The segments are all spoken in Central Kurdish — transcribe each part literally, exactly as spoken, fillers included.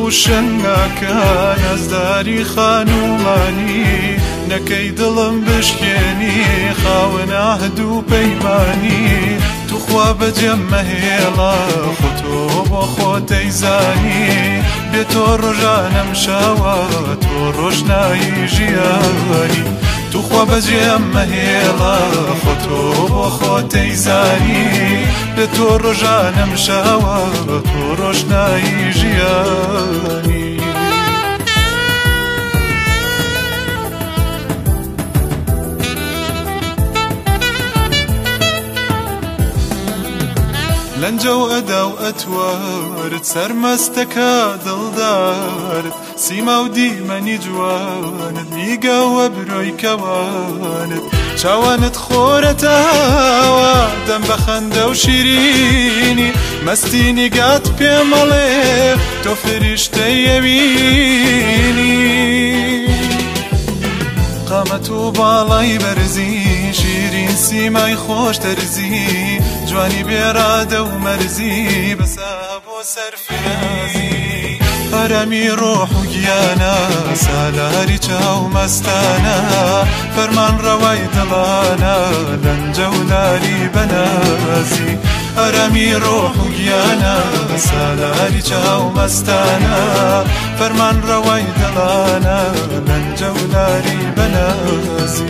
و شەنگاکان ئەزداری خانومانی نەکەی دڵم بشکێنی خاوەن عەهد و پەیمانی توخوا بەجێم مەهێڵە خۆ تۆ بۆ خۆت دەیزانی بێ تۆ ڕۆژانەم شاوە تۆ ڕۆژنایی ژیانی توخوا بەجێم مەهێڵە خۆ تۆ بۆ خۆت دەیزانی بێ تۆ ڕۆژانەم شاوە تۆ ڕۆژنایی ژیانی لەنجە و ئەدا و ئەتوارت سەرمەستەکە دڵدارت سیما و دیمەنی جوانت نیگەوە برۆی کەوانت چاوانت خۆرەتەوە دەم بە خەندە و شیرینی مەستی نیگات پێمەڵێ تۆ فریشتەی ئەوینی قامەت و باڵای بەرزی شیرین سیمای خۆش دەرزی جوانی بێرادە و مەرزی بەسا بۆ سەرفرازی ئارامی ڕۆح و گیانە سالاری چاو مەستانە فەرمان ڕەوای دڵانە لەنجە و لاری بەنازی ئارامی ڕۆح و گیانە سالاری چاو مەستانە فەرمان ڕەوای دڵانە لەنجە و لاری بەنازی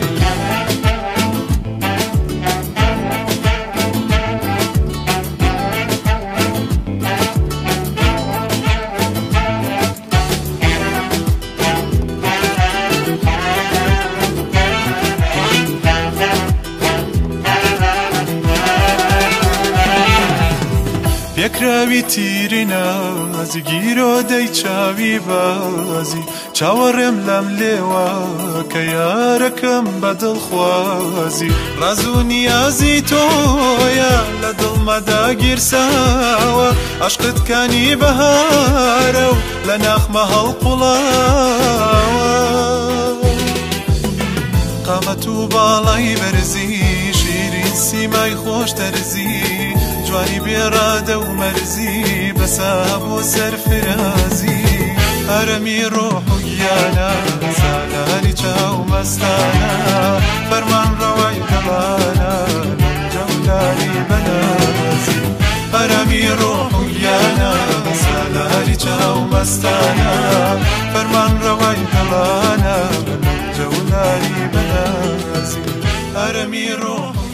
پێکراوی تیری نازی گیرۆ دەی چاوی بازی چاوەڕێم لەم لێوە کە یارەکەم بە دڵخوازی ڕاز و نیازی تۆیە لە دڵمەدا گیرساوە عەشقت کانی بەهارە و لە ناخمە هەڵقوڵاوە قامەت و باڵای بەرزی شیرین سیمای خۆش دەرزی جوانی بێرادە و مەرزی بەسا بۆ سەرفرازی هەرەمی ڕۆح و گیانە سالاری چاو مەستانە فەرمان ڕەوای دڵانە لەنجە و لاری بەنازی هەرەمی ڕۆح و گیانە سالاری چاو مەستانە فەرمان ڕەوای دڵانە لەنجە و لاری بەنازی هەرەمی ڕۆح